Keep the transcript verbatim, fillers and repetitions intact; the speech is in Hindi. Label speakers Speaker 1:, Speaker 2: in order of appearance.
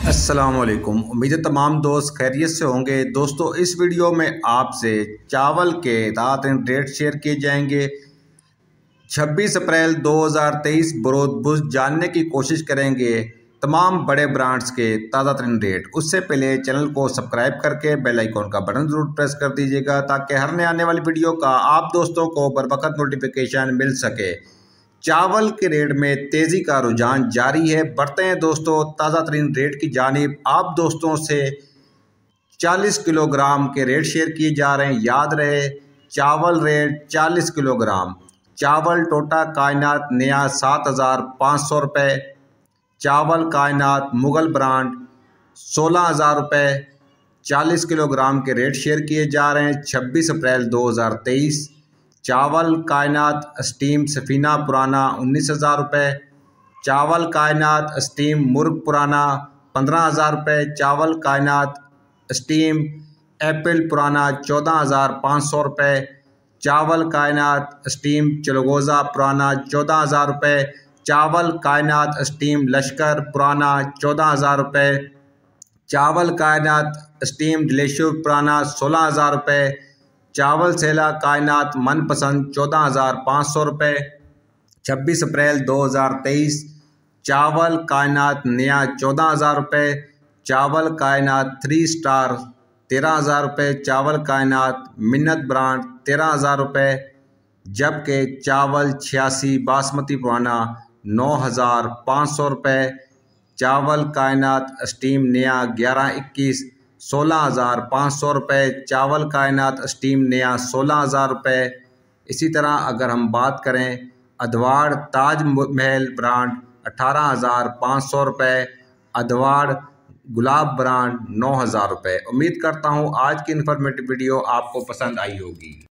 Speaker 1: अस्सलामुअलैकुम। उम्मीद है तमाम दोस्त खैरियत से होंगे। दोस्तों, इस वीडियो में आपसे चावल के ताज़ा रेट शेयर किए जाएंगे। छब्बीस अप्रैल दो हज़ार तेईस बरोज़ बुध जानने की कोशिश करेंगे तमाम बड़े ब्रांड्स के ताज़ा तरीन रेट। उससे पहले चैनल को सब्सक्राइब करके बेल आइकॉन का बटन ज़रूर प्रेस कर दीजिएगा ताकि हर नए आने वाली वीडियो का आप दोस्तों को बर वक्त नोटिफिकेशन मिल सके। चावल के रेट में तेज़ी का रुझान जारी है। बढ़ते हैं दोस्तों ताज़ा तरीन रेट की जानिब। आप दोस्तों से चालीस किलोग्राम के रेट शेयर किए जा रहे हैं। याद रहे, चावल रेट चालीस किलोग्राम। चावल टोटा कायनात नया सात हज़ार पाँच सौ रुपये। चावल कायनात मुग़ल ब्रांड सोलह हज़ार रुपये। चालीस किलोग्राम के रेट शेयर किए जा रहे हैं छब्बीस अप्रैल दो हज़ार तेईस। चावल कायनात स्टीम सफ़ीना पुराना उन्नीस हज़ार रुपये। चावल कायनात स्टीम मुर्ग पुराना पंद्रह हज़ार रुपये। चावल कायनात स्टीम एप्पल पुराना चौदह हज़ार पाँच सौ रुपये। चावल कायनात स्टीम चलगोज़ा पुराना चौदह हज़ार रुपये। चावल कायनात स्टीम लश्कर पुराना चौदह हज़ार रुपये। चावल कायनात स्टीम डिलीशियस पुराना सोलह हज़ार रुपये। चावल सेला कायनात मनपसंद चौदह हज़ार पाँच सौ रुपये। छब्बीस अप्रैल दो हज़ार तेईस। चावल कायनात नया चौदह हज़ार रुपये। चावल कायनात थ्री स्टार तेरह हज़ार रुपये। चावल कायनात मिन्नत ब्रांड तेरह हज़ार रुपये। जबकि चावल छियासी बासमती पुराना नौ हज़ार पाँच सौ रुपये। चावल कायनात स्टीम नया ग्यारह इक्कीस सोलह हज़ार पाँच सौ रुपये। चावल कायनात स्टीम नया सोलह हज़ार रुपये। इसी तरह अगर हम बात करें अधवाड़ ताज महल ब्रांड अठारह हज़ार पाँच सौ रुपये। अधवाड़ गुलाब ब्रांड नौ हज़ार रुपये। उम्मीद करता हूँ आज की इन्फॉर्मेटिव वीडियो आपको पसंद आई होगी।